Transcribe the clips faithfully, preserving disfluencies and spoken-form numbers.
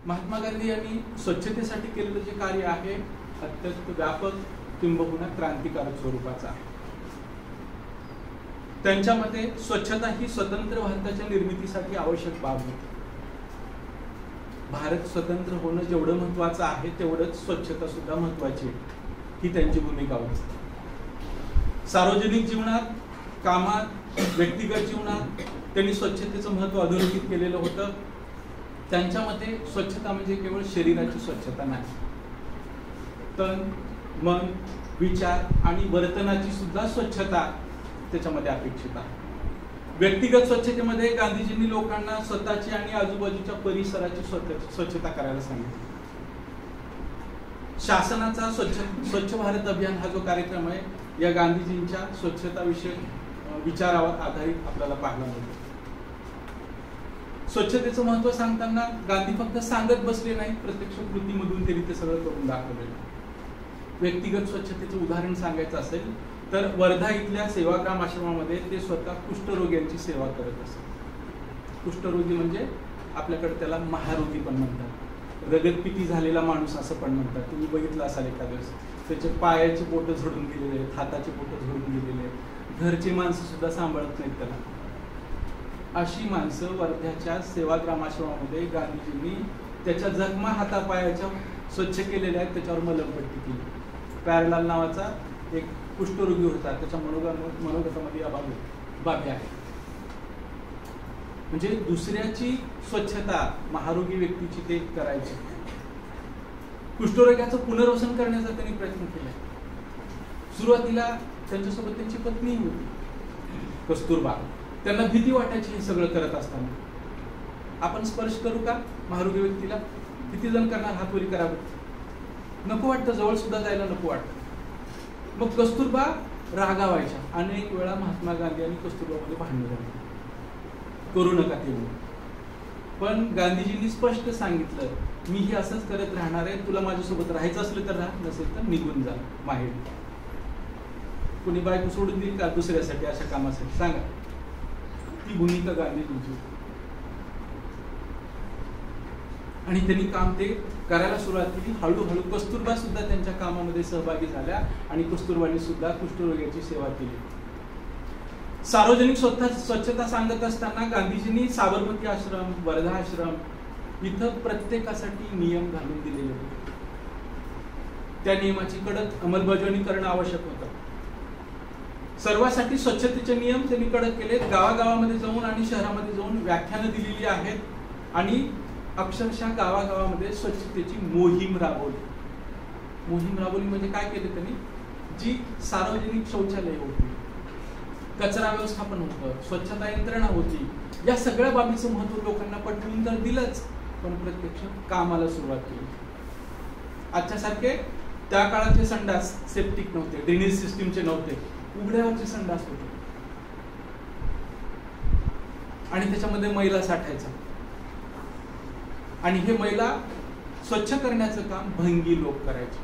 महात्मा गांधी यांनी स्वच्छतेसाठी केलेलं जे कार्य आहे अत्यंत व्यापक किंबहुना क्रांतिकारक स्वरूपाचं आहे. त्यांच्या मते स्वच्छता ही स्वतंत्र भारताच्या निर्मितीसाठी आवश्यक बाब होती. भारत स्वतंत्र होणं जेवढं महत्वाचं आहे तेवढंच स्वच्छता सुद्धा महत्वाची आहे, ही त्यांची भूमिका होती. सार्वजनिक जीवनात, कामात, व्यक्तिगत जीवनात त्यांनी स्वच्छतेचं महत्व अधोरेखित केलेलं होतं. त्यांच्या मते स्वच्छता म्हणजे केवळ शरीराची स्वच्छता नाही, तन, मन, विचार आणि वर्तनाची सुद्धा स्वच्छता त्याच्यामध्ये अपेक्षित आहे. व्यक्तिगत स्वच्छतेमध्ये गांधीजींनी लोकांना स्वतःची आणि आजूबाजूच्या परिसराची स्वच्छता करायला सांगितली. शासनाचा स्वच्छ स्वच्छ भारत अभियान हा जो कार्यक्रम आहे, या गांधीजींच्या स्वच्छता विषयक विचारावर आधारित आपल्याला पाहायला मिळतो. स्वच्छतेचं महत्व सांगताना गांधी फक्त सांगत बसले नाही, प्रत्यक्ष कृतीमधून त्यांनी ते सगळं करून दाखवले. व्यक्तिगत स्वच्छतेचं उदाहरण सांगायचं असेल तर वर्धा इथल्या सेवाग्राम आश्रमामध्ये ते स्वतः कुष्ठरोग्यांची सेवा करत असतात. कुष्ठरोगी म्हणजे आपल्याकडे त्याला महारोगी पण म्हणतात, रगतपिती झालेला माणूस असं पण म्हणतात. तुम्ही बघितलं असाल एखाद्या वेळेस त्याचे पायाचे बोटं झडून गेलेले आहेत, हाताचे बोटं झडून गेलेले आहेत, घरची माणसं सुद्धा सांभाळत नाहीत त्याला. अशी माणसं वर्ध्याच्या सेवाग्राम आश्रमामध्ये गांधीजींनी त्याच्या जखमा हातापायाच्या स्वच्छ केलेल्या आहेत, त्याच्यावर मलमपट्टी केली. प्यारेलाल नावाचा एक कुष्ठरोगी होता, त्याच्या मनोगत मनोगतामध्ये या बाबी बाबी आहे. म्हणजे दुसऱ्याची स्वच्छता महारोगी व्यक्तीची ते करायची. कुष्ठरोग्याचं पुनर्वसन करण्याचा त्यांनी प्रयत्न केला. सुरुवातीला त्यांच्यासोबत त्यांची पत्नी होती कस्तुरबा. त्यांना भीती वाटायची हे सगळं करत असताना. आपण स्पर्श करू का महारोगी व्यक्तीला? किती जण करणार? हात वरी करावं, नको वाटतं, जवळ सुद्धा जायला नको वाटतं. मग कस्तुरबा रागावायच्या. अनेक वेळा महात्मा गांधी आणि कस्तुरबामध्ये भांडणं झाली, करू नका ते म्हणून. पण गांधीजींनी स्पष्ट सांगितलं, मी हे असंच करत राहणार आहे, तुला माझ्यासोबत राहायचं असलं तर राहा, नसेल तर निघून जा माहेर. कुणी बायको सोडून देईल का दुसऱ्यासाठी, अशा कामासाठी? सांगा. ती भूमिका गांधीजींची. आणि त्यांनी काम ते करायला सुरुवात केली. हळूहळू कस्तुरबा सुद्धा त्यांच्या कामामध्ये सहभागी झाल्या आणि कस्तुरबाने सुद्धा कुष्ठरोग्याची सेवा केली. सार्वजनिक स्वच्छता सांगत असताना गांधीजींनी साबरमती आश्रम, वर्धा आश्रम इथं प्रत्येकासाठी नियम घालून दिलेले होते. त्या नियमाची कडक अंमलबजावणी करणं आवश्यक होतं. सर्वांसाठी स्वच्छतेचे नियम त्यांनी कडक केले. गावागावामध्ये जाऊन आणि शहरामध्ये जाऊन व्याख्यानं दिलेली आहेत आणि अक्षरशः गावागावामध्ये स्वच्छतेची मोहीम राबवली. मोहीम राबवली म्हणजे काय केलं त्यांनी? जी सार्वजनिक शौचालय होती, कचरा व्यवस्थापन होतं, स्वच्छता यंत्रणा होती, या सगळ्या बाबीचं महत्व लोकांना पटवून तर दिलंच, पण प्रत्यक्ष कामाला सुरुवात केली. आजच्या सारखे त्या काळातले संडास सेप्टिक नव्हते, ड्रेनेज सिस्टीमचे नव्हते, उघड्यावरचे संडास होते आणि त्याच्यामध्ये मैला साठायचा. आणि हे मैला स्वच्छ करण्याचं काम भंगी लोक करायचे.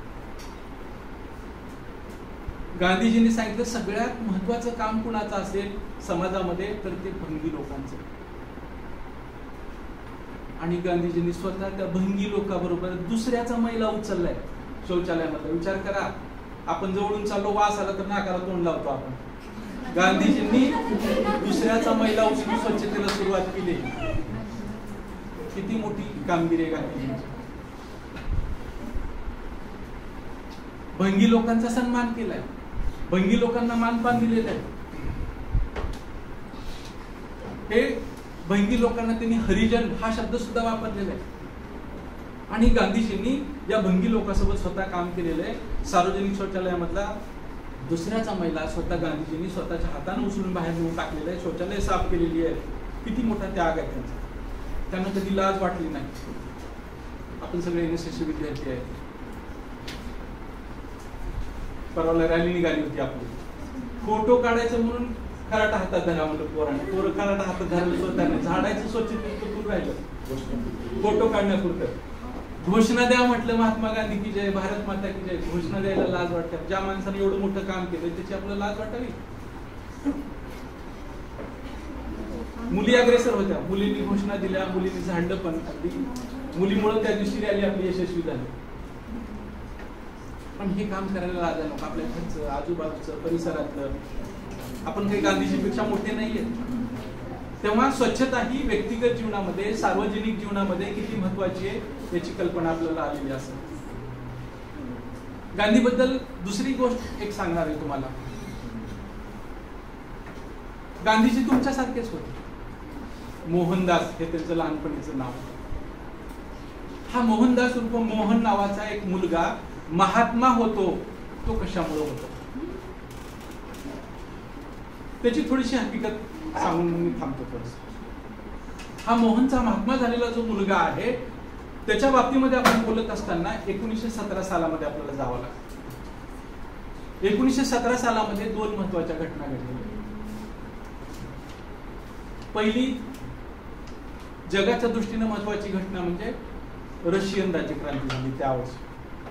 गांधीजींनी सांगितलं, सगळ्यात महत्वाचं काम कुणाचं असेल समाजामध्ये तर ते भंगी लोकांचं. आणि गांधीजींनी स्वतः त्या भंगी लोकांबरोबर दुसऱ्याचा मैला उचललाय शौचालयामध्ये. विचार करा, आपण जवळून चाललो, वास आला तर नाकाला तोंड लावतो आपण. गांधीजींनी दुसऱ्याचा मैला उचलून स्वच्छतेला सुरुवात केली. किती मोठी कामगिरी आहे गांधीजींची. भंगी लोकांचा सन्मान केलाय, भंगी लोकांना मानपान दिलेलं आहे. हे भंगी लोकांना त्यांनी हरिजन हा शब्द सुद्धा वापरलेला आहे. आणि गांधीजींनी या भंगी लोकांसोबत स्वतः काम केलेलं आहे. सार्वजनिक शौचालयामधला दुसऱ्याचा मैला स्वतः गांधीजींनी स्वतःच्या हाताने उचलून बाहेर नेऊन टाकलेलं आहे, शौचालय साफ केलेली आहे. किती मोठा त्याग आहे त्यांचा. त्यांना कधी लाज वाटली नाही. आपण सगळे एन एस एस विद्यार्थी आहेत. परवाला रॅली निघाली होती आपली, फोटो काढायचं म्हणून खराटा हातात धरा म्हणलं पोरांना. पोरं खराटा हातात धरायला स्वतः नाही, झाडायचं स्वच्छतेतून राहिलं फोटो काढण्यापुरतं. घोषणा द्या म्हटलं महात्मा गांधी की जय, भारत माता की जय, घोषणा द्यायला लाज वाटते. ज्या माणसाने एवढं मोठं काम केलं त्याची आपल्याला लाज वाटावी. मुली अग्रेसर होत्या, मुलींनी घोषणा दिल्या, मुलींनी झाडलं, पण अगदी मुलीमुळे त्या दिवशी रॅली आपली यशस्वी झाली. पण हे काम करायला लाजा नको. आपल्या घरचं, आजूबाजूचं, परिसरातलं, आपण काही गांधीजीपेक्षा मोठे नाहीये. तेव्हा स्वच्छता ही व्यक्तिगत जीवनामध्ये, सार्वजनिक जीवनामध्ये किती महत्वाची आहे याची कल्पना आपल्याला आलेली असेल. गांधीबद्दल दुसरी गोष्ट एक सांगणार आहे तुम्हाला. गांधीजी तुमच्यासारखेच होते. मोहनदास हे त्यांचं लहानपणीचं नाव. हा मोहनदास उर्फ मोहन नावाचा एक मुलगा महात्मा होतो, तो कशामुळे होतो त्याची थोडीशी हकीकत सांगून मी थांबतो. थोडस हा मोहनचा महात्मा झालेला जो मुलगा आहे त्याच्या बाबतीमध्ये आपण बोलत असताना एकोणीसशे सतरा सालामध्ये आपल्याला जावं लागतं. एकोणीसशे सतरा सालामध्ये दोन महत्वाच्या घटना घडल्या. पहिली जगाच्या दृष्टीने महत्वाची घटना म्हणजे रशियन राज्यक्रांती झाली. त्यावर्षी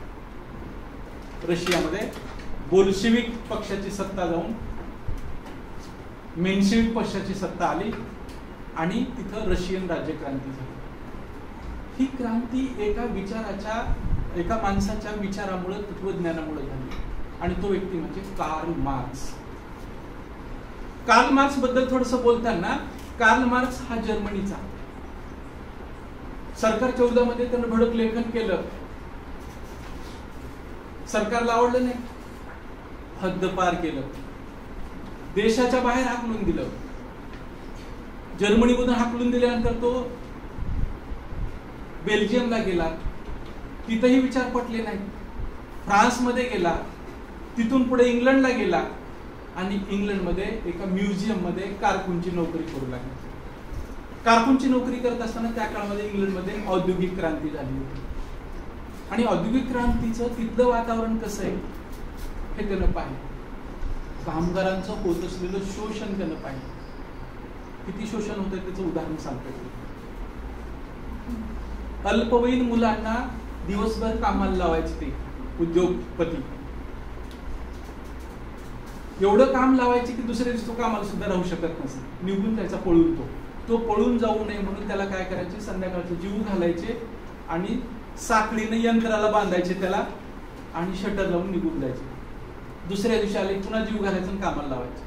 रशियामध्ये बोल्शेविक पक्षाची सत्ता जाऊन मेन्शेविक पक्षाची सत्ता आली आणि तिथं रशियन राज्यक्रांती झाली. ही क्रांती एका विचाराच्या, एका माणसाच्या विचारामुळे, तत्वज्ञानामुळे झाली आणि तो व्यक्ती म्हणजे कार्ल मार्क्स. कार्ल मार्क्स बद्दल थोडस बोलताना, कार्ल मार्क्स हा जर्मनीचा. सरकार चौदा मध्ये त्यानं भडक लेखन केलं, सरकारला आवडलं नाही, हद्दपार केलं, देशाच्या बाहेर हाकलून दिलं. जर्मनीमधून हाकलून दिल्यानंतर तो बेल्जियमला गेला, तिथंही विचार पटले नाही. फ्रान्समध्ये गेला, तिथून पुढे इंग्लंडला गेला आणि इंग्लंडमध्ये एका म्युझियम मध्ये कारकूनची नोकरी करू लागली. कारकूनची नोकरी करत असताना त्या काळामध्ये इंग्लंडमध्ये औद्योगिक क्रांती झाली होती आणि औद्योगिक क्रांतीचं तिथलं वातावरण कसं आहे हे त्यानं पाहिलं. कामगारांचं होत असलेलं शोषण त्यानं पाहिलं. किती शोषण होतं त्याचं उदाहरण सांगतो. अल्पवयीन मुलांना दिवसभर कामाला लावायचे ते उद्योगपती, एवढं काम लावायचे की दुसऱ्या दिवशी तो कामाला सुद्धा राहू शकत नसे, निघून जायचा पळून. तो तो पळून जाऊ नये म्हणून त्याला काय करायचे, संध्याकाळचे जीव घालायचे आणि साखळीने यंत्राला बांधायचे त्याला आणि शटर लावून निघून जायचे. दुसऱ्या दिवशी आले पुन्हा जीव घालायचं आणि कामाला लावायचे.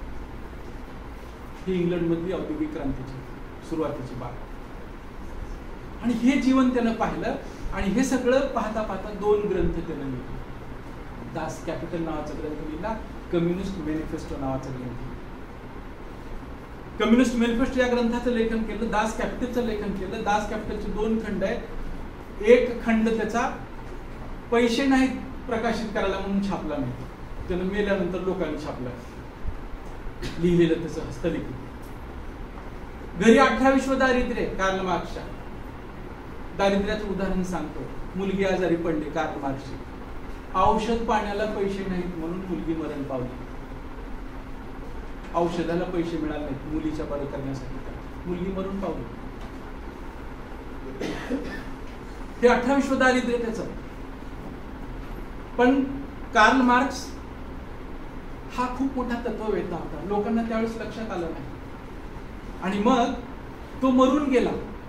ही इंग्लंड मधली औद्योगिक क्रांतीची सुरुवातीची बाब. आणि हे जीवन त्यानं पाहिलं आणि हे सगळं पाहता पाहता दोन ग्रंथ त्यानं लिहिले. दास कॅपिटल नावाचा ग्रंथ लिहिला, कम्युनिस्ट मॅनिफेस्टो नावाचा ग्रंथ. कम्युनिस्ट मॅनिफेस्टो या ग्रंथाचं लेखन केलं, दास कॅपिटलचं लेखन केलं. दास कॅपिटलचे दोन खंड आहेत. एक खंड त्याचा पैसे नाहीत प्रकाशित करायला म्हणून छापला नाही, त्यानं मेल्यानंतर लोकांनी छापला, लिहिलेलं त्याचं हस्तलिखित. घरी अठरा विश्व दारिद्र्य, कार्ल मार्क्सच्या दारिद्र्याचं उदाहरण सांगतो. मुलगी आजारी पडली, कार्ल मार्क्सची. औषध पाण्याला पैसे नाहीत म्हणून मुलगी मरण पावली. औषधाला पैसे मिळाले नाहीत मुलीच्या बरं करण्यासाठी, मुलगी मरून पावली. हे अठरा विश्व दारिद्र्य त्याचं. पण कार्ल मार्क्स हा खूप मोठा तत्ववेत्ता होता, लोकांना त्यावेळेस लक्षात आलं नाही. आणि मग तो मरून गेला.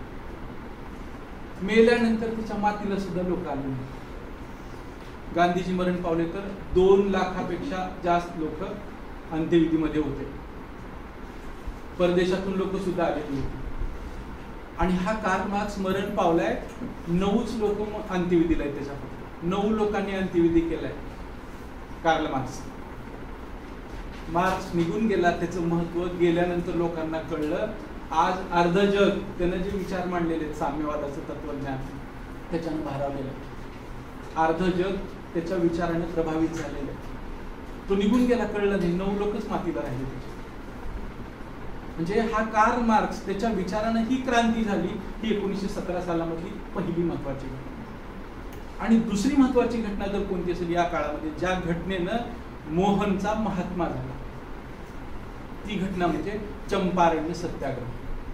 मेल्यानंतर त्याच्या मातीला सुद्धा लोक आले नाही. गांधीजी मरण पावले तर दोन लाखापेक्षा जास्त लोक अंत्यविधीमध्ये होते. परदेशातून लोक सुद्धा आलेली होती. आणि हा कार्ल मार्क्स मरण पावलाय, नऊच लोक अंत्यविधीला आहेत त्याच्या. नऊ लोकांनी अंत्यविधी केलाय कार्ल मार्क्स. मार्क्स निघून गेला, त्याचं महत्व गेल्यानंतर लोकांना कळलं. आज अर्ध जग त्यानं जे विचार मांडलेले आहेत, साम्यवादाचं तत्वज्ञान, त्याच्यानं भारावलेलं आहे. अर्ध जग त्याच्या विचाराने प्रभावित झालेलं आहे. तो निघून गेला, कळलं नाही, नऊ लोकच मातीला राहिले त्याच्या. म्हणजे हा कार्ल मार्क्स, त्याच्या विचारानं ही क्रांती झाली. ही एकोणीसशे सतरा सालामधली पहिली महत्वाची घटना. आणि दुसरी महत्वाची घटना जर कोणती असेल या काळामध्ये, ज्या घटनेनं मोहनचा महात्मा झाला, ती घटना म्हणजे चंपारण्य सत्याग्रह.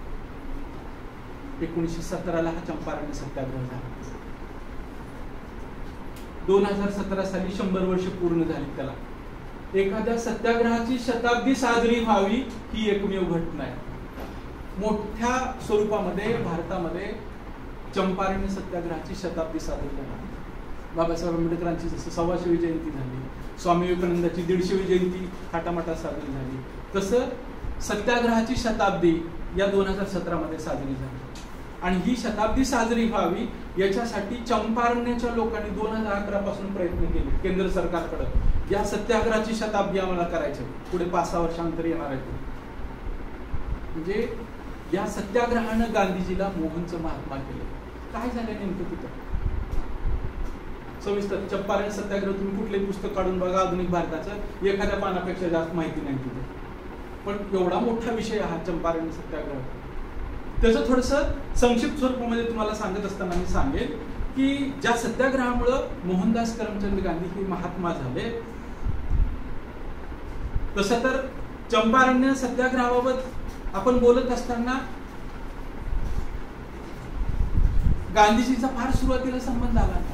एकोणीसशे सतराला हा चंपारण्य सत्याग्रह झाला. दोन हजार सतरा साली शंभर वर्ष पूर्ण झाली त्याला. एखाद्या सत्याग्रहाची शताब्दी साजरी व्हावी ही एकमेव घटना आहे. मोठ्या स्वरूपामध्ये भारतामध्ये चंपारण्य सत्याग्रहाची शताब्दी साजरी झाली. बाबासाहेब आंबेडकरांची जसं सव्वाशेवी जयंती झाली, स्वामी विवेकानंदाची दीडशेवी जयंती थाटामाटात साजरी झाली, तसं सत्याग्रहाची शताब्दी या दोन हजार सतरा मध्ये साजरी झाली. आणि ही शताब्दी साजरी व्हावी याच्यासाठी चंपारण्याच्या लोकांनी दोन हजार अकरा पासून प्रयत्न केले केंद्र सरकारकडे, या सत्याग्रहाची शताब्दी आम्हाला करायची, पुढे पाच सहा वर्षांतर येणार आहे. म्हणजे या सत्याग्रहानं गांधीजीला मोहनचं महात्मा केलं. काय झालं नेमकं तिथं सविस्तर चंपारण सत्याग्रह तुम्ही कुठलंही पुस्तक काढून बघा आधुनिक भारताचं, एखाद्या पानापेक्षा जास्त माहिती नाही तिथे. पण एवढा मोठा विषय हा चंपारण सत्याग्रह, त्याचं थोडस संक्षिप्त स्वरूपामध्ये तुम्हाला सांगत असताना मी सांगेन की ज्या सत्याग्रहामुळं मोहनदास करमचंद गांधी हे महात्मा झाले, तसं तर चंपारण्य सत्याग्रहाबाबत आपण बोलत असताना गांधीजीचा फार सुरुवातीला संबंध आला नाही.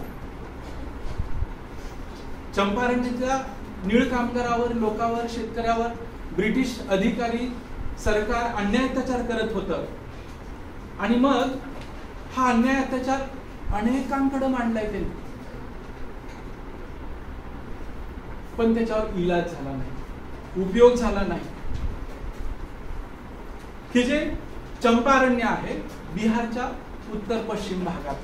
चंपारण्याच्या निळ कामगारावर, लोकांवर, शेतकऱ्यावर ब्रिटिश अधिकारी सरकार अन्याय अत्याचार करत होतं आणि मग हा अन्याय अत्याचार अनेकांकडे मांडलाय त्यांनी, पण त्याच्यावर इलाज झाला नाही, उपयोग झाला नाही. हे जे चंपारण्य आहे बिहारच्या उत्तर पश्चिम भागात,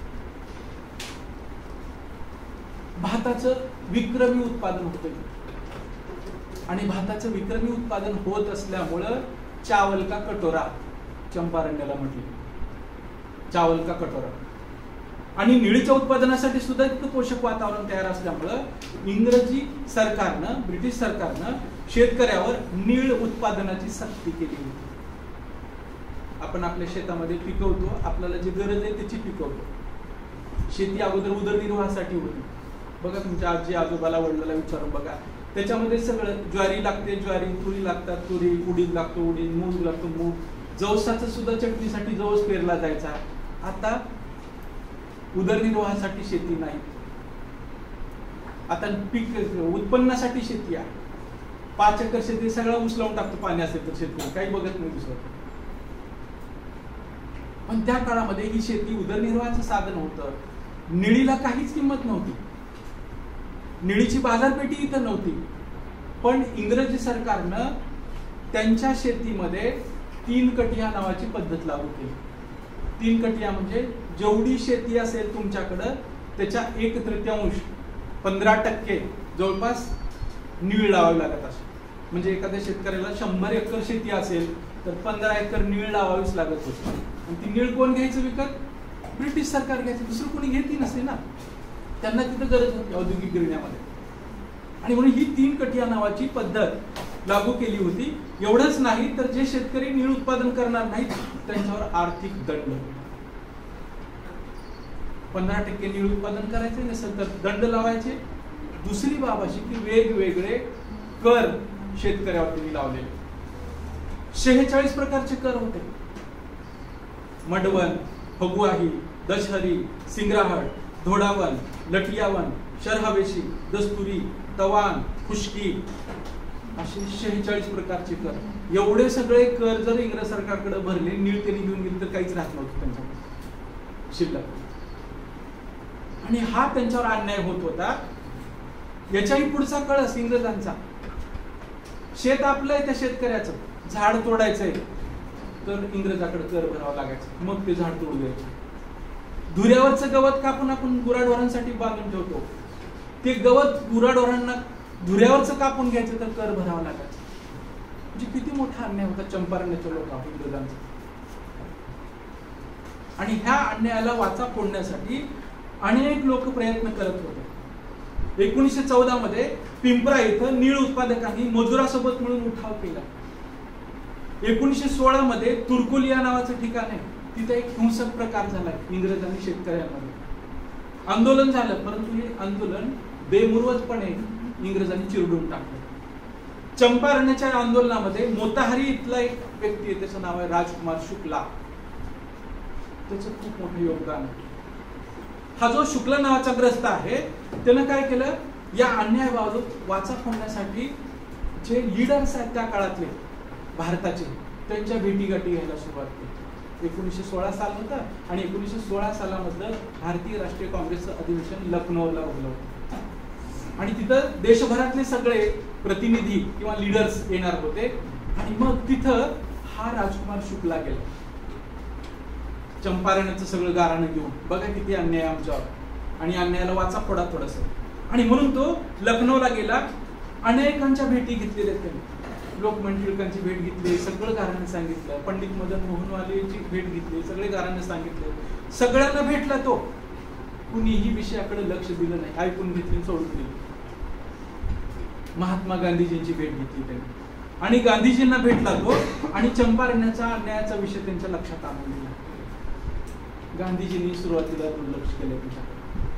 भाताचं विक्रमी उत्पादन होतं आणि भाताचं विक्रमी उत्पादन होत असल्यामुळं चावल का कटोरा चंपारण्याला म्हटले, चावल का कटोरा. आणि निळीच्या उत्पादनासाठी सुद्धा इतकं पोषक वातावरण तयार असल्यामुळं इंग्रजी सरकारनं, ब्रिटिश सरकारनं शेतकऱ्यावर नीळ उत्पादनाची सक्ती केली होती. आपण आपल्या शेतामध्ये पिकवतो, आपल्याला जी गरज आहे त्याची पिकवतो. शेती अगोदर उदरनिर्वाहासाठी होती. बघा तुमच्या आजी आजोबाला वडिलाला विचारून बघा, त्याच्यामध्ये सगळं ज्वारी लागते ज्वारी, तुरी लागतात तुरी, उडीद लागतो उडीद, मूग लागतो मूग, जवसाचं सुद्धा चटणीसाठी जवस पेरला जायचा. आता उदरनिर्वाहासाठी शेती नाही, आता पीक उत्पन्नासाठी शेती आहे. पाच एकर शेती सगळं उचलावून टाकतो पाणी असेल तर शेतकरी, काही बघत नाही दुसरं. पण त्या काळामध्ये ही शेती उदरनिर्वाहाचं साधन होतं. निळीला काहीच किंमत नव्हती, निळीची बाजारपेठी इथं नव्हती. पण इंग्रजी सरकारनं त्यांच्या शेतीमध्ये तीन कटिया नावाची पद्धत लागू केली. तीन कटिया म्हणजे जेवढी शेती असेल तुमच्याकडं त्याच्या एक तृतीयांश पंधरा टक्के जवळपास नीळ लावावी लागत असते. म्हणजे एखाद्या शेतकऱ्याला शंभर एकर शेती असेल तर पंधरा एकर नीळ लावावीच लागत होती. आणि ती नीळ कोण घ्यायचं विकत? ब्रिटिश सरकार घ्यायचं, दुसरं कोणी घेतली नसते ना, त्यांना तिथं गरज होती औद्योगिक गिरण्यामध्ये. आणि म्हणून ही तीन कटिया नावाची पद्धत लागू केली होती. एवढंच नाही तर जे शेतकरी नीळ उत्पादन करणार नाहीत त्यांच्यावर आर्थिक दंड, पंधरा टक्के नीळ उत्पादन करायचे नसेल तर दंड लावायचे. दुसरी बाब अशी की वेगवेगळे कर शेतकऱ्यावर त्यांनी लावलेले. शेहेचाळीस प्रकारचे कर होते. मडवन, फगुआही, दशहरी, सिंग्राहट, धोडावन, लटियावन, शरहवेशी, दस्तुरी, तवान, खुशकी, असे शेहेचाळीस प्रकारचे कर. एवढे सगळे कर जर इंग्रज सरकारकडे भरले, नीळ त्यांनी घेऊन गेले तर काहीच राहत नव्हतं त्यांच्याकडे शिल्लक. आणि हा त्यांच्यावर अन्याय होत होता. याच्याही पुढचा कळस इंग्रजांचा, शेत आपलं आहे त्या शेतकऱ्याचं, झाड तोडायचंय तर इंग्रजाकडे कर भरावा लागायचं, मग ते झाड तोडू द्यायचं. धुऱ्यावरचं गवत कापून आपण गुराढोरांसाठी बांधून ठेवतो, ते गवत गुराढोरांना धुऱ्यावरचं कापून घ्यायचं तर कर भरावा लागायचं. म्हणजे किती मोठा अन्याय होता चंपारण्याच्या लोकांवर इंग्रजांचा. आणि ह्या अन्यायाला वाचा फोडण्यासाठी अनेक लोक प्रयत्न करत होते. एकोणीसशे चौदा मध्ये पिंपरा इथं नीळ उत्पादकांनी मजुरासोबत मिळून उठाव केला. एकोणीसशे सोळा मध्ये तुर्कोलिया नावाचं ठिकाण आहे, तिथे एक हिंसक प्रकार झाला इंग्रज आणि शेतकऱ्यांमध्ये. आंदोलन झालं, परंतु हे आंदोलन बेमुरवतपणे इंग्रजांनी चिरडून टाकलं. चंपारण्याच्या आंदोलनामध्ये मोताहारी इथला एक व्यक्ती आहे, त्याचं नाव आहे राजकुमार शुक्ला. त्याचं खूप मोठं योगदान आहे. हा जो शुक्ला नावाचा ग्रस्त आहे त्यानं काय केलं, या अन्यायाबाबत वाचा फोडण्यासाठी जे लीडर्स आहेत त्या काळातले भारताचे, त्यांच्या भेटीगाठी घ्यायला सुरुवात केली. एकोणीसशे सोळा साल होता आणि एकोणीसशे सोळा सालामधलं भारतीय राष्ट्रीय काँग्रेसचं अधिवेशन लखनौला उभलं होतं आणि तिथं देशभरातले सगळे प्रतिनिधी किंवा लीडर्स येणार होते. आणि मग तिथं हा राजकुमार शुक्ला गेला चंपारणाचं सगळं गाराणं घेऊन. बघा किती अन्याय आमच्यावर आणि अन्यायाला वाचा फोडा थोडस. आणि म्हणून तो लखनौला गेला. अनेकांच्या भेटी घेतलेल्या त्यांनी. लोकमान्य टिळकांची भेट घेतली, सगळं गाराणं सांगितलं. पंडित मदन मोहनवालेची भेट घेतली, सगळे गाराणं सांगितले. सगळ्यांना भेटला तो. कुणीही विषयाकडे लक्ष दिलं नाही, ऐकून घेतली सोडून दिली. महात्मा गांधीजींची भेट घेतली त्यांनी आणि गांधीजींना भेटला तो आणि चंपारण्याचा अन्यायाचा विषय त्यांच्या लक्षात आणून दिला. गांधीजींनी सुरुवातीला दुर्लक्ष केलं त्यांच्याकडे.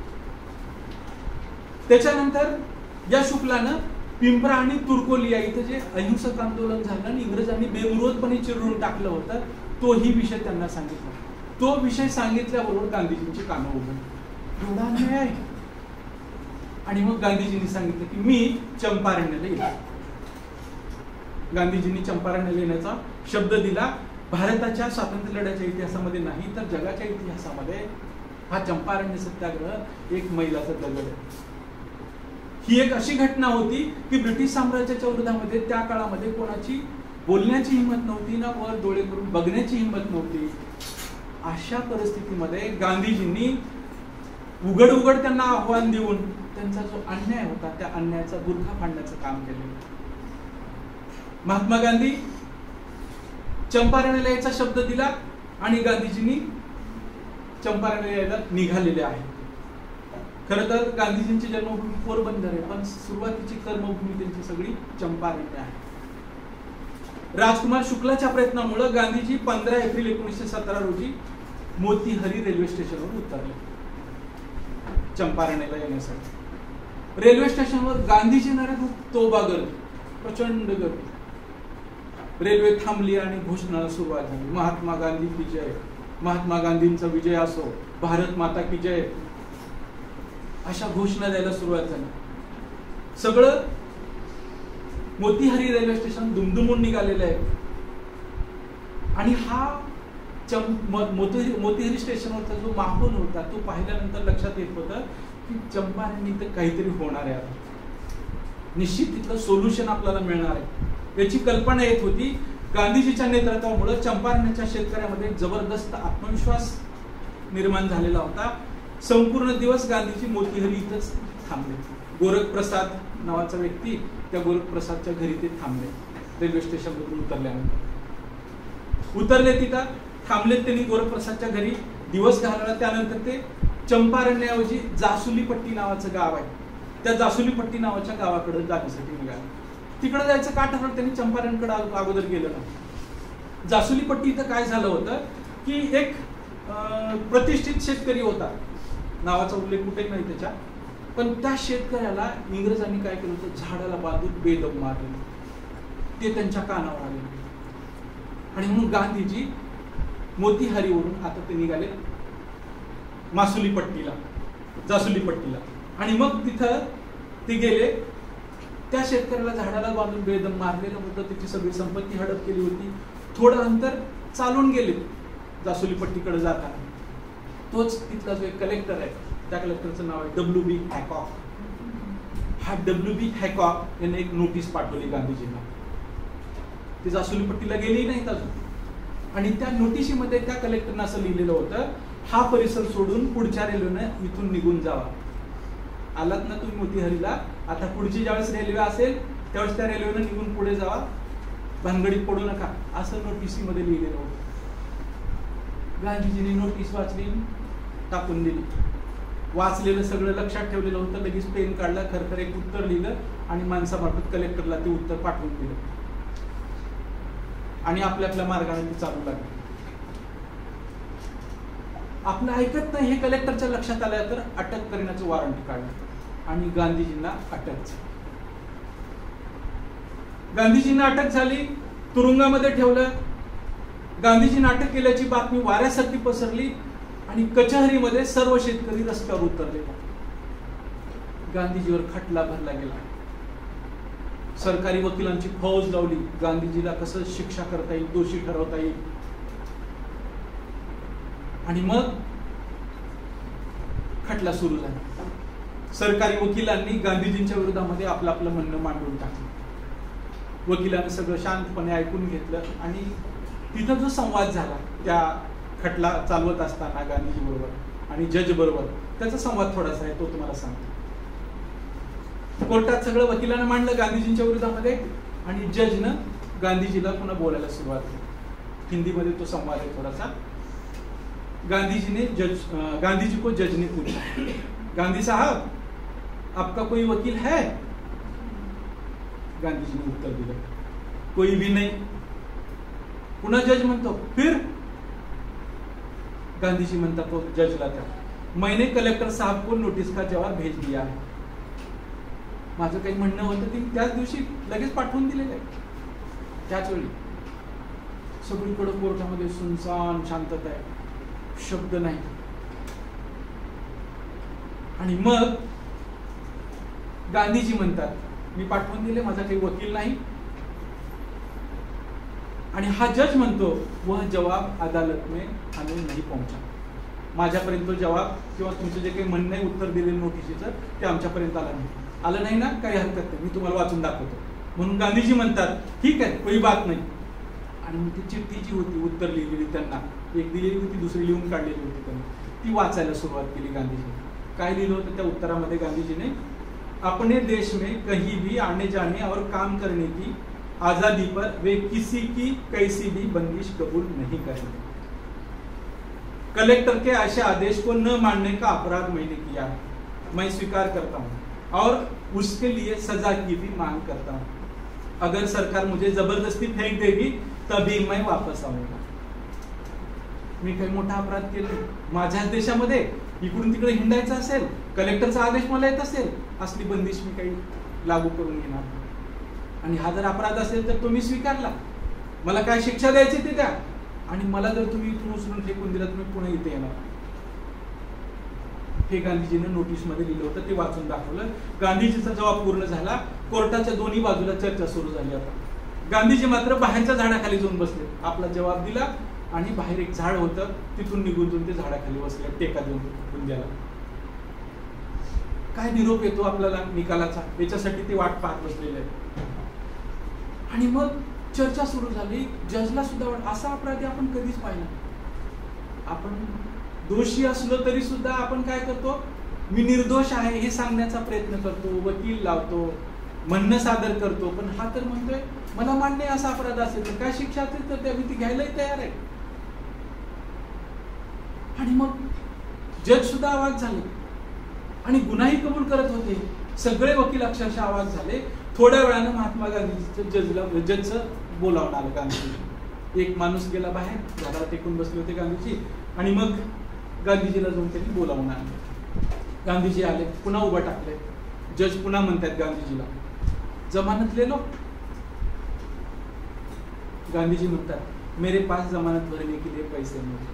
त्याच्यानंतर या शुक्लानं पिंपरा आणि तुर्कोलिया इथं जे अहिंसक आंदोलन झालं आणि इंग्रजांनी बेविरोधपणे चिरडून टाकलं होतं, तोही विषय त्यांना सांगितला. तो विषय सांगितल्याबरोबर गांधीजींची कानं उघडली. एवढा अन्याय आहे. आणि मग गांधीजींनी सांगितलं की मी चंपारण्याला येतो. गांधीजींनी चंपारण्याला येण्याचा शब्द दिला. भारताच्या स्वातंत्र्य लढ्याच्या इतिहासामध्ये नाही तर जगाच्या इतिहासामध्ये हा चंपारण्य सत्याग्रह एक मैलाचा दगड आहे. ही एक अशी घटना होती की ब्रिटिश साम्राज्याच्या विरोधामध्ये त्या काळामध्ये कोणाची बोलण्याची हिंमत नव्हती ना वर डोळे करून बघण्याची हिंमत नव्हती. अशा परिस्थितीमध्ये गांधीजींनी उघड उघड त्यांना आव्हान देऊन त्यांचा जो अन्याय होता त्या अन्यायाचा बुरखा फाडण्याचं काम केलं. महात्मा गांधी चंपारण्याला यायचा शब्द दिला आणि गांधीजींनी चंपारण्याला यायला निघालेले आहे. खरं तर गांधीजींची जन्मभूमी पोरबंदर आहे, पण सुरुवातीची कर्मभूमी त्यांची सगळी चंपारण्य आहे. राजकुमार शुक्लाच्या प्रयत्नामुळे गांधीजी पंधरा एप्रिल एकोणीसशे सतरा रोजी मोतीहारी रेल्वे स्टेशनवर उतरले चंपारण्याला येण्यासाठी. रेल्वे स्टेशनवर गांधीजींना तोबा गर्दी, प्रचंड गर्दी. रेल्वे थांबली आणि घोषणाला सुरुवात झाली. महात्मा गांधी की जय, महात्मा गांधींचा विजय असो, भारत माता की जय, अशा घोषणा द्यायला सुरुवात झाली. सगळं मोतीहारी रेल्वे स्टेशन दुमदुमून निघालेलं आहे. आणि हा मोतीहारी स्टेशनवरचा जो माहोल होता तो पाहिल्यानंतर लक्षात येत होतं की चंपारण्य इथं काहीतरी होणार आहे, निश्चित तिथलं सोल्युशन आपल्याला मिळणार आहे याची कल्पना येत होती. गांधीजीच्या नेतृत्वामुळे चंपारण्याच्या शेतकऱ्यामध्ये जबरदस्त आत्मविश्वास निर्माण झालेला होता. संपूर्ण दिवस गांधीजी मोतीहारी इथंच थांबले. गोरखप्रसाद नावाचा व्यक्ती त्या गोरखप्रसादच्या घरी ते थांबले. रेल्वे स्टेशनवरून उतरल्यानंतर उतरले तिथं थांबलेत त्यांनी गोरखप्रसादच्या घरी, दिवस घालवला. त्यानंतर ते चंपारण्याऐवजी जासुलीपट्टी नावाचं गाव आहे, त्या जासुलीपट्टी नावाच्या गावाकडे जाण्यासाठी निघाले. तिकडे जायचं का ठरवलं त्यांनी, चंपारणकडे अगोदर गेलं ना. जासुलीपट्टी इथं काय झालं होतं की एक प्रतिष्ठित शेतकरी होता, नावाचा उल्लेख कुठेही नाही त्याच्या, पण त्या शेतकऱ्याला इंग्रजांनी काय केलं होतं, झाडाला बांधून बेदम मारले. ते त्यांच्या कानावर आले आणि म्हणून गांधीजी मोतीहारीवरून आता ते निघाले मासुलीपट्टीला, जासुलीपट्टीला. आणि मग तिथं ते गेले. त्या शेतकऱ्याला झाडाला बांधून बेदम मारलेलं होतं, त्याची सगळी संपत्ती हडप केली होती. थोडं अंतर चालून गेले जासुलीपट्टीकडे जाताना. तोच तिथला जो एक कलेक्टर आहे, त्या कलेक्टरचं नाव आहे डब्ल्यू बी हॅकॉक. हा डब्ल्यू बी हॅकॉक याने एक नोटीस पाठवली गांधीजींना. ते जासुलीपट्टीला गेलेही नाहीत अजून. आणि त्या नोटिशीमध्ये त्या कलेक्टरनं असं लिहिलेलं होतं, हा परिसर सोडून पुढच्या रेल्वेनं इथून निघून जावा. आलात ना तुम्ही मोतीहारीला, आता पुढची ज्यावेळेस रेल्वे असेल त्यावेळेस त्या रेल्वेनं निघून पुढे जावा, भानगडीत पडू नका, असं नोटिसीमध्ये लिहिलेलं होतं. गांधीजींनी नोटीस वाचली, टाकून दिली. वाचलेलं सगळं लक्षात ठेवलेलं होतं. लगेच पेन काढला, खरखर एक उत्तर लिहिलं आणि माणसामार्फत कलेक्टरला ते उत्तर पाठवून दिलं आणि आपल्या आपल्या मार्गाने ते चालू लागले. आपलं ऐकत नाही हे कलेक्टरच्या लक्षात आलं तर अटक करण्याचं वॉरंट काढलं आणि गांधीजींना अटक झाली. गांधीजींना अटक झाली, तुरुंगामध्ये ठेवलं. गांधीजींना अटक केल्याची बातमी वाऱ्यासारखी पसरली आणि कचहरीमध्ये सर्व शेतकरी रस्त्यावर उतरले. गांधीजीवर खटला भरला गेला. सरकारी वकिलांची फौज लावली, गांधीजीला कसं शिक्षा करता येईल, दोषी ठरवता येईल. आणि मग खटला सुरू झाला. सरकारी वकिलांनी गांधीजींच्या विरोधामध्ये आपलं आपलं म्हणणं मांडून टाकलं. वकिलांनी सगळं शांतपणे ऐकून घेतलं आणि तिथं जो संवाद झाला त्या खटला चालवत असताना गांधीजी बरोबर आणि जज बरोबर, त्याचा संवाद थोडासा आहे, तो तुम्हाला सांगतो. कोर्टात सगळं वकिलांना मांडलं गांधीजींच्या विरोधामध्ये आणि जजनं गांधीजीला पुन्हा बोलायला सुरुवात केली. हिंदीमध्ये तो संवाद आहे थोडासा. गांधीजी ने जज गांधी जी को जज ने पूछा, गांधी साहब आपका कोई वकील है? गांधीजी ने उत्तर दिलं, कोई भी नहीं. पुन्हा जज म्हणतो, फिर? गांधीजी म्हणतात तो जजला, त्या मैंने कलेक्टर साहब को नोटिस का जवाब भेज दिया है. माझं काही म्हणणं होतं ते त्याच दिवशी लगेच पाठवून दिलेलं आहे. त्याच वेळी सगळीकडे कोर्टामध्ये सुनसान शांतता आहे, शब्द नाही. आणि मग गांधीजी म्हणतात, मी पाठवून दिले, माझा काही वकील नाही. आणि हा जज म्हणतो, वह जवाब अदालत में हमें नहीं पहुंचा. माझ्यापर्यंत तो जवाब किंवा तुमचं जे काही म्हणणं आहे, उत्तर दिलेलं नोटिशीचं, ते आमच्यापर्यंत आलं नाही. आलं नाही ना, काही हरकत नाही, मी तुम्हाला वाचून दाखवतो. म्हणून गांधीजी म्हणतात, ठीक आहे, कोई बात नाही. आणि मग ती चिठ्ठी जी होती उत्तर लिहिलेली त्यांना, एक दिलेली होती, दुसरी लिहून काढलेली होती त्यांनी, ती वाचायला सुरुवात केली गांधीजी. काय लिहिलं होतं त्या उत्तरामध्ये गांधीजीने? अपने देश में कहीं भी आने जाने और काम करने की आजादी पर वे किसी की कैसी भी बंदिश कबूल नहीं करेंगे. कलेक्टर के ऐसे आदेश को न मानने का अपराध मैंने किया है, मैं स्वीकार करता हूं और उसके लिए सजा की भी मांग करता हूं. अगर सरकार मुझे जबरदस्ती फेंक देगी तभी मैं वापस आऊंगा. मी काही मोठा अपराध केला माझ्याच देशामध्ये, इकडून तिकडे हिंडायचं असेल, कलेक्टरचा आदेश मला येत असेल, असली बंदिश मी काही लागू करून घेणार. आणि हा जर अपराध असेल तर तो मी स्वीकारला, मला काय शिक्षा द्यायची ते द्या, आणि मला जर तुम्ही इथून उचलून फेकून दिलं तर मी पुन्हा इथे येणार. हे गांधीजीने नोटीस मध्ये लिहिलं होतं, ते वाचून दाखवलं. गांधीजीचा जवाब पूर्ण झाला. कोर्टाच्या दोन्ही बाजूला चर्चा सुरू झाली. आता गांधीजी मात्र बाहेरच्या झाडाखाली जाऊन बसले, आपला जवाब दिला आणि बाहेर एक झाड होतं, तिथून निघून जाऊन ते झाडाखाली बसले, टेका देऊन बुंद्याला. काय निरोप येतो आपल्याला निकालाचा, याच्यासाठी ते वाट पाहत बसलेले आहेत. आणि मग चर्चा सुरू झाली. जजला सुद्धा वाट, असा अपराधी आपण कधीच पाहिला. आपण दोषी असलो तरी सुद्धा आपण काय करतो, मी निर्दोष आहे हे सांगण्याचा प्रयत्न करतो, वकील लावतो, म्हणणं सादर करतो. पण हा तर म्हणतोय मला मान्य असा अपराध असेल तर काय शिक्षा असेल तर त्या मी ती घ्यायलाही तयार आहे. आणि मग जज सुद्धा आवाज झाले आणि गुन्हाही कबूल करत होते. सगळे वकील अक्षरशः आवाज झाले. थोड्या वेळानं महात्मा गांधीचं जजला जजचं बोलावून आलं गांधीजी. एक माणूस गेला बाहेर, झाडाला टेकून बसले होते गांधीजी, आणि मग गांधीजीला जाऊन त्यांनी बोलावून आणलं. गांधीजी आले, पुन्हा उभं टाकले. जज पुन्हा म्हणतात गांधीजीला, जमानत ले लो. गांधीजी म्हणतात, मेरे पास जमानत भरने के लिए पैसे नहीं.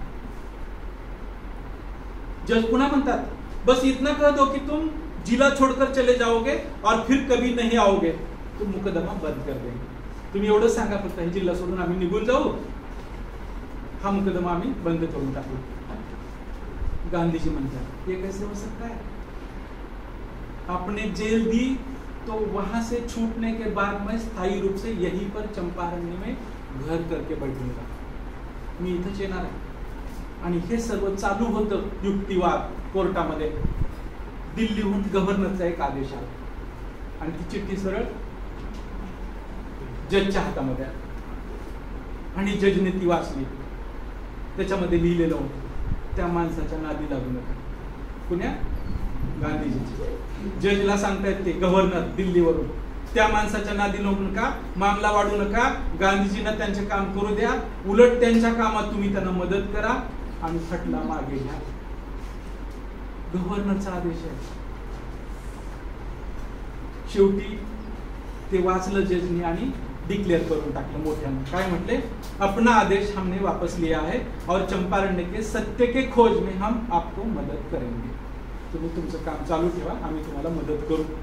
जज पुन्हा म्हणतात, बस इतना कह दो कि तुम जिला छोड़कर चले जाओगे और फिर कभी नहीं आओगे तो मुकदमा बंद कर देंगे. तुम्ही एवढं सांगा फक्त, हे जिल्हा सोडून आम्ही निघून जाऊ, हा मुकदमा आम्ही बंद करून टाकू. गांधीजी म्हणतात, ये कैसे हो सकता है? आपने जेल दी तो वहां से छूटने के बाद मैं स्थायी रूप से यहीं पर चंपारण में घर करके बैठूंगा. मी इथंच येणार आहे. आणि हे सर्व चालू होतं युक्तिवाद कोर्टामध्ये. दिल्लीहून गव्हर्नरचा एक आदेश आला आणि ती चिठ्ठी सरळ जजच्या हातामध्ये आली आणि जजने ती वाचली. त्याच्यामध्ये लिहिलेलं होतं, त्या माणसाच्या नादी लागू नका. कुण्या? गांधीजी. जजला सांगतायत ते गव्हर्नर दिल्लीवरून, त्या माणसाच्या नादी लागू नका, मामला वाढू नका, गांधीजींना त्यांचे काम करू द्या, उलट त्यांच्या कामात तुम्ही त्यांना मदत करा आणि खटला मागे घ्या. गव्हर्नरचा आदेश आहे. शेवटी ते वाचलं जजनी आणि डिक्लेअर करून टाकलं मोठ्यानं. काय म्हटले? अपना आदेश हमने वापस लिया है और चंपारण के सत्य के खोज में हम आपको मदत करेंगे. तुम्ही तुमचं काम चालू ठेवा, आम्ही तुम्हाला मदत करू.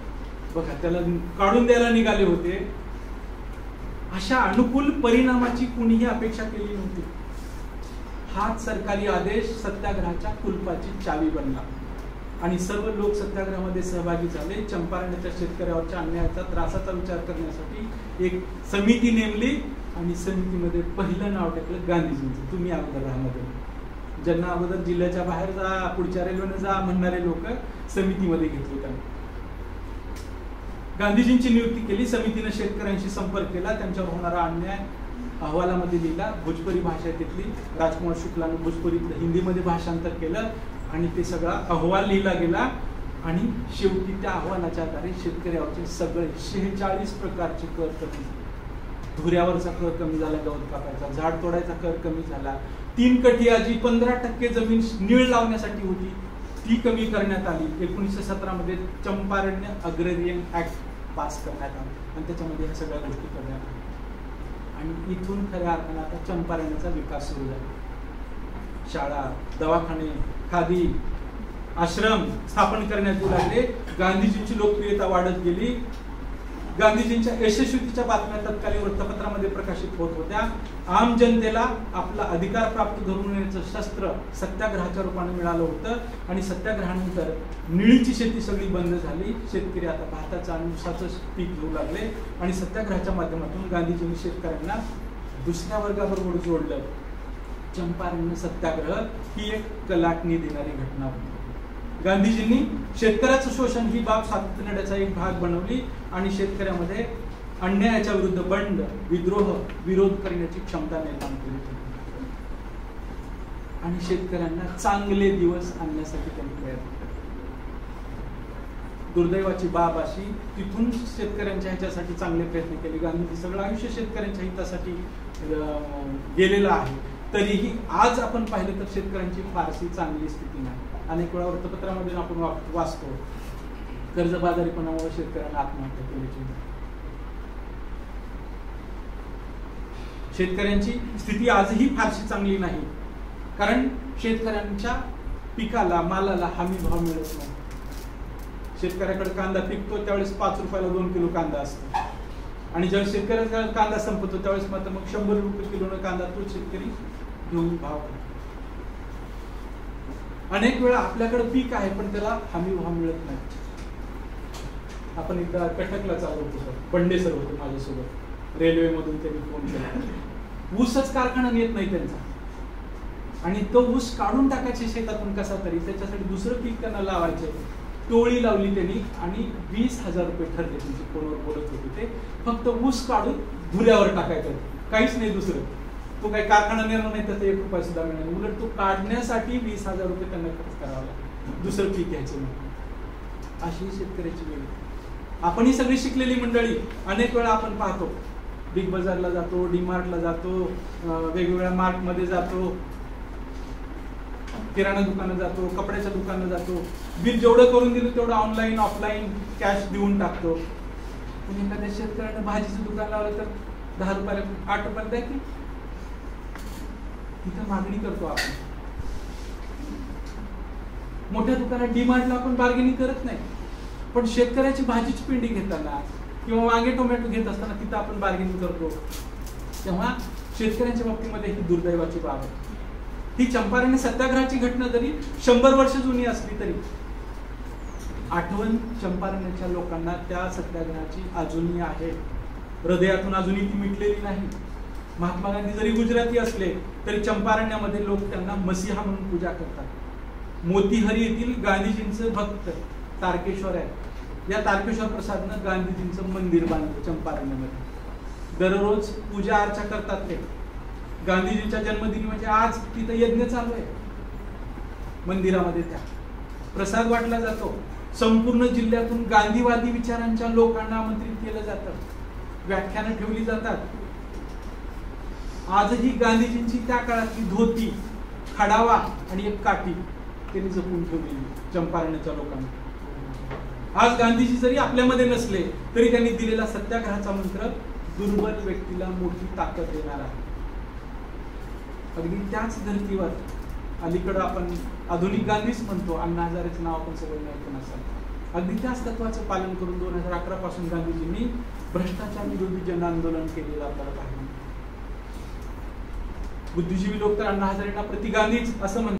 बघा, त्याला काढून द्यायला निघाले होते. अशा अनुकूल परिणामाची कुणीही अपेक्षा केली नव्हती. हाच सरकारी आदेश सत्याग्रहाच्या कुलपाची चावी बनला आणि सर्व लोक सत्याग्रहामध्ये सहभागी झाले. चंपारण्याच्या शेतकऱ्यावरच्या अन्यायाचा त्रासाचा विचार करण्यासाठी एक समिती नेमली आणि समितीमध्ये पहिलं नाव टाकलं गांधीजींचं. तुम्ही अगोदर राहणार, ज्यांना अगोदर जिल्ह्याच्या बाहेर जा, पुढच्या रेल्वेने जा म्हणणारे लोक समितीमध्ये घेतले त्यांना. गांधीजींची नियुक्ती केली. समितीने शेतकऱ्यांशी संपर्क केला, त्यांच्यावर होणारा अन्याय अहवालामध्ये लिहिला. भोजपुरी भाषा तिथली राजकुमार शुक्लाने भोजपुरीतलं हिंदीमध्ये भाषांतर केलं आणि ते सगळा अहवाल लिहिला गेला. आणि शेवटी त्या अहवालाच्या आधारे शेतकऱ्यावरचे सगळे शेहेचाळीस प्रकारचे कर कमी झाले. धुऱ्यावरचा कर कमी झाला, गवत कापायचा, झाड तोडायचा कर कमी झाला. तीन कठिया जी पंधरा टक्के जमीन नीळ लावण्यासाठी होती ती कमी करण्यात आली. एकोणीसशे सतरा मध्ये चंपारण्य अग्रेरियन ऍक्ट पास करण्यात आला आणि त्याच्यामध्ये ह्या सगळ्या गोष्टी करण्यात आल्या. आणि इथून खऱ्या अर्थाने आता चंपारण्याचा विकास सुरू झाला. शाळा, दवाखाने, खादी, आश्रम स्थापन करण्यात येऊ लागले. गांधीजींची लोकप्रियता वाढत गेली. गांधीजींच्या यशस्वीतेच्या बातम्या तत्कालीन वृत्तपत्रामध्ये प्रकाशित होत होत्या. आम जनतेला आपला अधिकार प्राप्त करून येण्याचं शस्त्र सत्याग्रहाच्या रूपाने मिळालं होतं आणि सत्याग्रहानंतर निळीची शेती सगळी बंद झाली. शेतकरी आता भाताचं आणि ऊसाचं पीक घेऊ लागले आणि सत्याग्रहाच्या माध्यमातून गांधीजींनी शेतकऱ्यांना दुसऱ्या वर्गाबरोबर जोडलं. चंपारण्य सत्याग्रह ही एक कलाटणी देणारी घटना होती. गांधीजींनी शेतकऱ्याचं शोषण ही बाब सातत्य लढ्याचा एक भाग बनवली आणि शेतकऱ्यामध्ये अन्यायाच्या विरुद्ध बंड, विद्रोह, विरोध करण्याची क्षमता निर्माण केली आणि शेतकऱ्यांना चांगले दिवस आणण्यासाठी त्यांनी प्रयत्न केले. दुर्दैवाची बाब अशी, तिथून शेतकऱ्यांच्या ह्याच्यासाठी चांगले प्रयत्न केले. गांधीजी सगळं आयुष्य शेतकऱ्यांच्या हितासाठी गेलेलं आहे. तरीही आज आपण पाहिलं तर शेतकऱ्यांची फारशी चांगली स्थिती नाही. अनेक वेळा वृत्तपत्रामध्ये आपण वाचतो कर्जबाजारीपणामुळे शेतकऱ्यांना आत्महत्या केल्याची. शेतकऱ्यांची स्थिती आजही फारशी चांगली नाही, कारण शेतकऱ्यांच्या पिकाला, मालाला हमी भाव मिळत नाही. शेतकऱ्याकडे कांदा पिकतो त्यावेळेस पाच रुपयाला दोन किलो कांदा असतो आणि ज्यावेळेस शेतकऱ्याचा कांदा संपतो त्यावेळेस मात्र मग शंभर रुपये किलोनं कांदा तो शेतकरी घेऊन भाव करतो. अनेक वेळा आपल्याकडे पीक आहे पण त्याला हमी भाव मिळत नाही. आपण एकदा कटकला चालू होतो सर, बंडे सर होते माझ्यासोबत, रेल्वेमधून त्यांनी फोन केला. ऊसच कारखाना येत नाही त्यांचा आणि तो ऊस काढून टाकायचे शेतातून कसा तरी, त्याच्यासाठी दुसरं पीक त्यांना लावायचे. टोळी लावली त्यांनी आणि वीस हजार रुपये ठरले. त्यांचे फोनवर बोलत होते ते, फक्त ऊस काढून धुऱ्यावर टाकायचं, काहीच नाही दुसरं. तो काही कारखाना निर्माण नाही त्याचा एक रुपया सुद्धा मिळणार. उलट तो काढण्यासाठी वीस हजार रुपये त्यांना खर्च करावा लागला, दुसरं पीक घ्यायचं नाही. अशी शेतकऱ्याची वेळ. आपण ही सगळी शिकलेली मंडळी अनेक वेळा आपण पाहतो, बिग बाजारला जातो, डीमार्टला जातो, वेगवेगळ्या मार्टमध्ये जातो, किराणा दुकानात जातो, कपड्याच्या दुकानात जातो. बिल जेवढं करून दिलं तेवढं ऑनलाईन ऑफलाईन कॅश देऊन टाकतो. पण एखाद्या शेतकऱ्यानं भाजीचं दुकान लावलं तर दहा रुपयाला आठ रुपयाला द्या की, तिथं मागणी करतो आपण. मोठ्या दुकानात डीमार्टला आपण बार्गेनिंग करत नाही, पण शेतकऱ्याची भाजीची पिंडी घेताना किंवा वांगे टोमॅटो घेत असताना तिथं आपण बार्गेनिंग करतो. तेव्हा शेतकऱ्यांच्या बाबतीमध्ये ही दुर्दैवाची बाब आहे. ही चंपारण्य सत्याग्रहाची घटना जरी शंभर वर्ष जुनी असली तरी आठवण चंपारण्याच्या लोकांना त्या सत्याग्रहाची अजूनही आहे. हृदयातून अजूनही ती मिटलेली नाही. महात्मा गांधी जरी गुजराती असले तरी चंपारण्यामध्ये लोक त्यांना मसीहा म्हणून पूजा करतात. मोतीहरी येथील गांधीजींचं भक्त तारकेश्वर आहे. या तारकेश्वर प्रसादनं गांधीजींचं मंदिर बांधलं चंपारण्यामध्ये. दररोज पूजा अर्चा करतात ते. गांधीजींच्या जन्मदिनी म्हणजे आज तिथं यज्ञ चालू आहे मंदिरामध्ये. त्या प्रसाद वाटला जातो. संपूर्ण जिल्ह्यातून गांधीवादी विचारांच्या लोकांना आमंत्रित केलं जातं. व्याख्यानं ठेवली जातात. आजही गांधीजींची त्या काळातली धोती, खडावा आणि एक काठी त्यांनी जपून ठेवलेली चंपारण्याच्या लोकांना. आज गांधीजी जरी आपल्यामध्ये नसले तरी त्यांनी दिलेला सत्याग्रहाचा मंत्र दुर्बल व्यक्तीला मोठी ताकद देणार आहे. अगदी त्याच धर्तीवर अलीकडं आपण आधुनिक गांधीच म्हणतो. अण्णा हजारेचं नाव आपण सगळ्यांना ऐकून असाल. अगदी त्याच तत्वाचं पालन करून दोन हजार अकरा पासून गांधीजींनी भ्रष्टाचार विरोधी जन आंदोलन केलेलं आपल्याला पाहिलं. बुद्धिजीवी लोक तर अण्णा हजारेंना प्रति गांधीच असं म्हणतात.